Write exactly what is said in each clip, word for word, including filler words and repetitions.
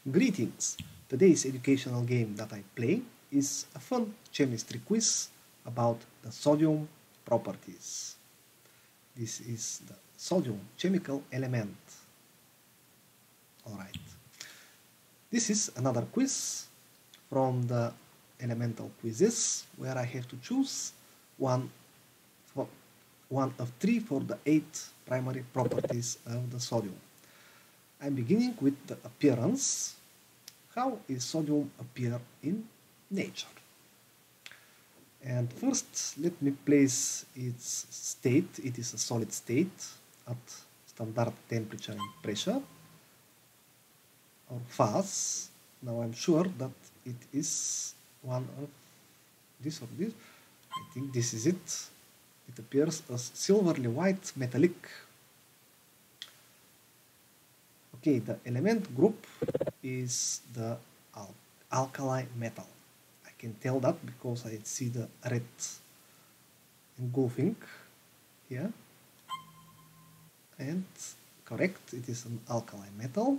Greetings! Today's educational game that I play is a fun chemistry quiz about the sodium properties. This is the sodium chemical element. Alright. This is another quiz from the elemental quizzes where I have to choose one, for, one of three for the eight primary properties of the sodium. I'm beginning with the appearance. How is sodium appear in nature? And first, let me place its state. It is a solid state at standard temperature and pressure, or phase. Now I'm sure that it is one of this or this. I think this is it. It appears as silverly white metallic. Okay, the element group is the al alkali metal. I can tell that because I see the red engulfing here. And correct, it is an alkali metal.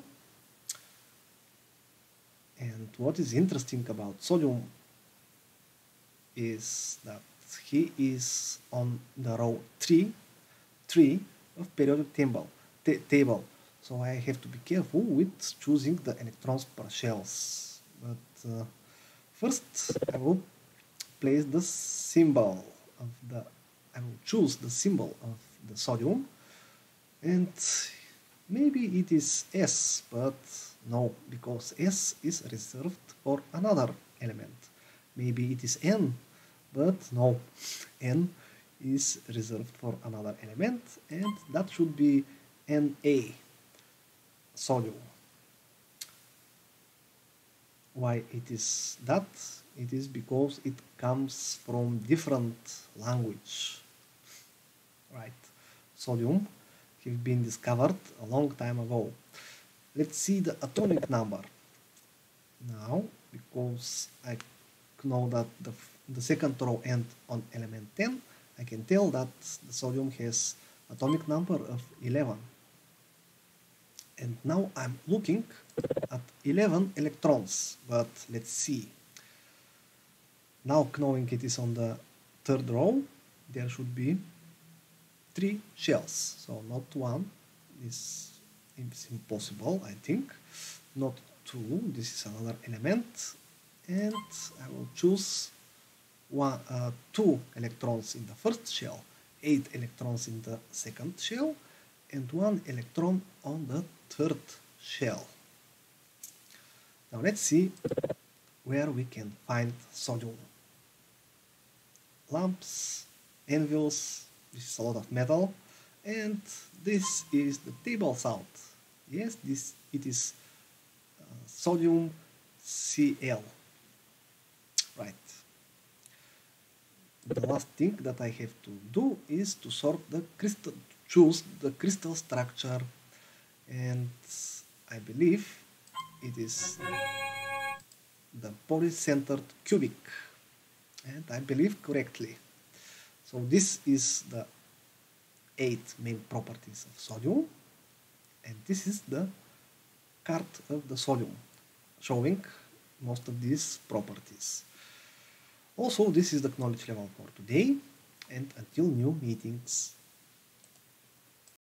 And what is interesting about sodium is that he is on the row three, three of periodic table. table. So I have to be careful with choosing the electrons per shells. But uh, first I will place the symbol of the, I will choose the symbol of the sodium, and maybe it is S, but no, because S is reserved for another element. Maybe it is N, but no, N is reserved for another element, and that should be N A. Sodium. Why it is that? It is because it comes from different language. Right. Sodium have been discovered a long time ago. Let's see the atomic number. Now, because I know that the, the second row ends on element ten, I can tell that the sodium has atomic number of eleven. And now I'm looking at eleven electrons, but let's see. Now, knowing it is on the third row, there should be three shells. So not one, this is impossible, I think. Not two, this is another element. And I will choose one, uh, two electrons in the first shell, eight electrons in the second shell, and one electron on the third shell. Now let's see where we can find sodium. Lamps, anvils, this is a lot of metal, and this is the table salt. Yes, this it is uh, sodium Cl. Right. The last thing that I have to do is to sort the crystal, choose the crystal structure, and I believe it is the polycentered cubic, and I believe correctly. So this is the eight main properties of sodium, and this is the card of the sodium showing most of these properties. Also, this is the knowledge level for today, and until new meetings.